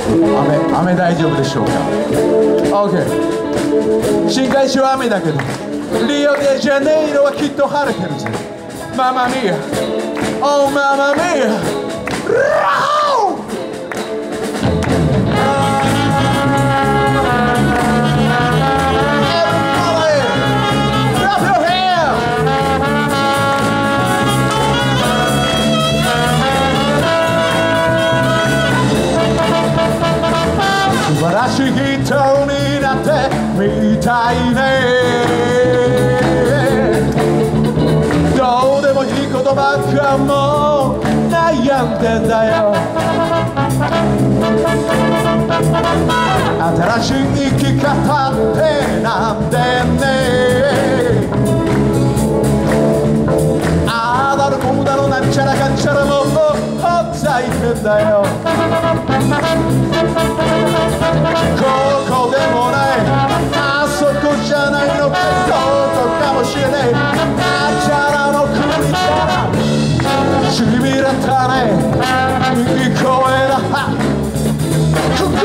雨大丈夫でしょうか。 OK。 新開始は雨だけどリオデジャネイロはきっと晴れてるぜ。ママミア、オーママミア。素晴らしい人になってみたいね。どうでもいいことばっかも悩んでんだよ。新しい生き方ってなんでね。ああだろこうだろなんちゃらかんちゃらもほっざいてんだよ。ここでもないあそこじゃないのってどこかもしれない。あちゃらの国からしびれたね聞こえだ。ここ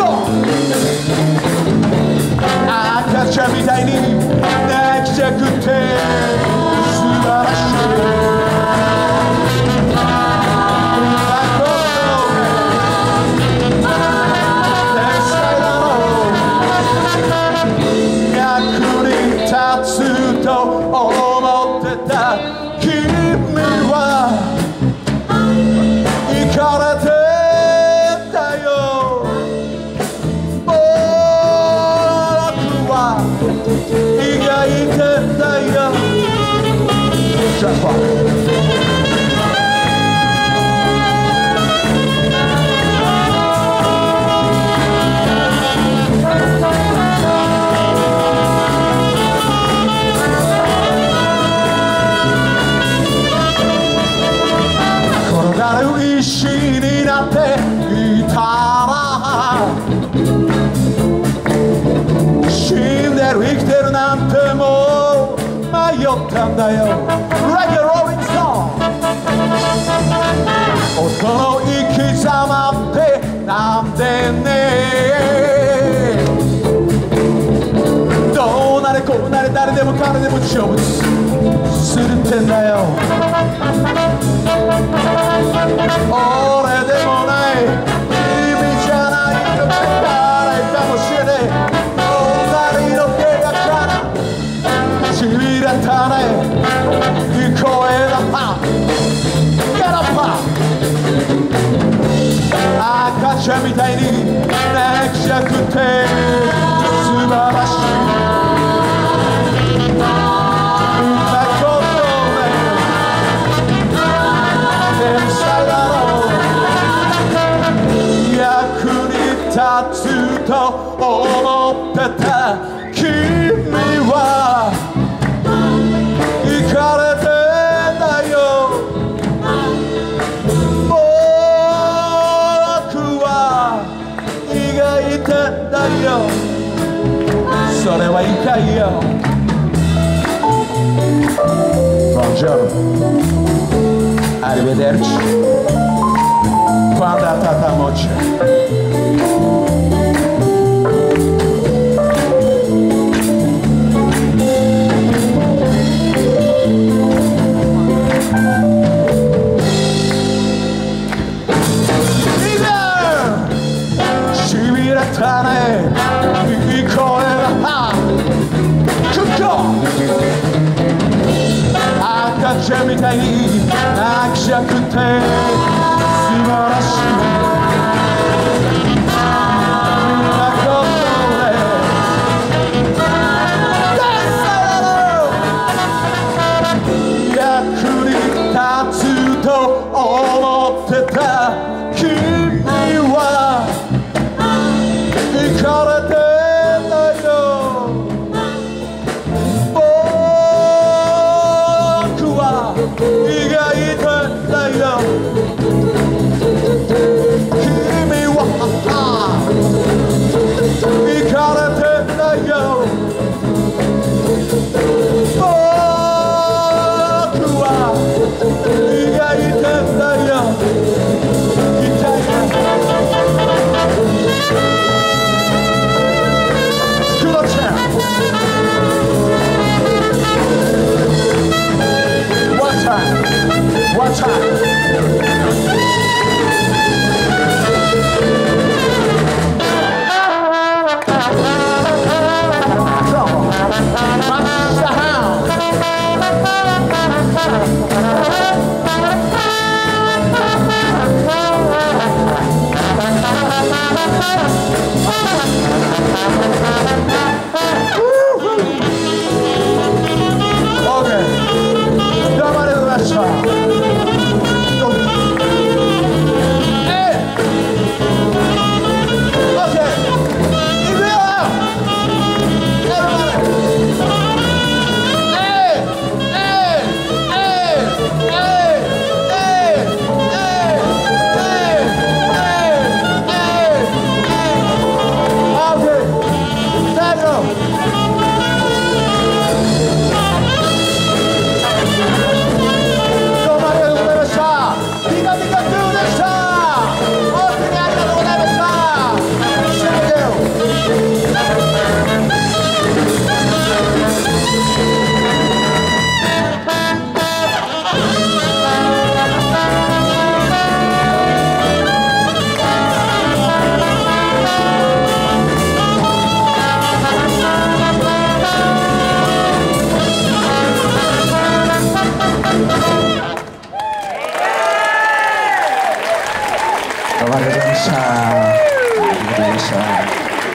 赤ちゃんみたいに泣きたくて素晴らしい。と思ってた君は行かれてんだよ。僕は意外てんだよ。石になっていたら死んでる生きてるなんてもう迷ったんだよ。 Like a rolling stone。 音の生き様ってなんでね。どうなれこうなれ誰でも彼でも成仏するってんだよ。俺でもない君じゃないのって誰かもしれねえ。隣の部屋からしびれたね聞こえだ。パンゲラパン赤ちゃんみたいに泣きたくて素晴らしい。立つと思ってた君は行かれてんだよ。僕は意外てんだよ。それは痛いよ。Buongiorno Arrivederci Quando tata moce。赤ちゃんみたいに泣きたくて